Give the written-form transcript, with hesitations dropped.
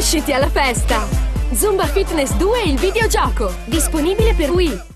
Unisciti alla festa! Zumba Fitness 2 il videogioco, disponibile per Wii.